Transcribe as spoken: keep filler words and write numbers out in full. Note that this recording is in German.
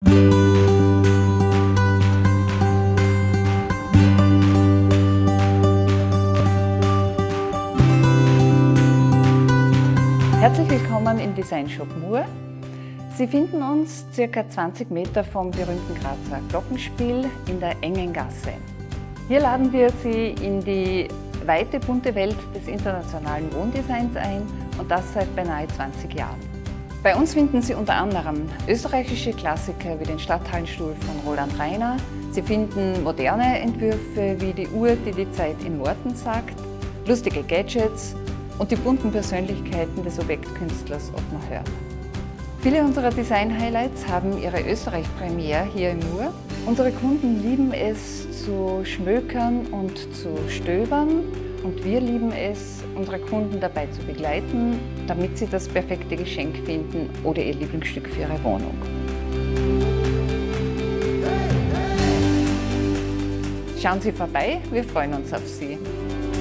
Herzlich willkommen im Design Shop Mur. Sie finden uns ca. zwanzig Meter vom berühmten Grazer Glockenspiel in der engen Gasse. Hier laden wir Sie in die weite, bunte Welt des internationalen Wohndesigns ein und das seit beinahe zwanzig Jahren. Bei uns finden Sie unter anderem österreichische Klassiker wie den Stadthallenstuhl von Roland Rainer. Sie finden moderne Entwürfe wie die Uhr, die die Zeit in Worten sagt, lustige Gadgets und die bunten Persönlichkeiten des Objektkünstlers Ottmar Hörner. Viele unserer Design-Highlights haben ihre Österreich-Premiere hier im Mur. Unsere Kunden lieben es zu schmökern und zu stöbern und wir lieben es, unsere Kunden dabei zu begleiten, damit sie das perfekte Geschenk finden oder ihr Lieblingsstück für ihre Wohnung. Schauen Sie vorbei, wir freuen uns auf Sie.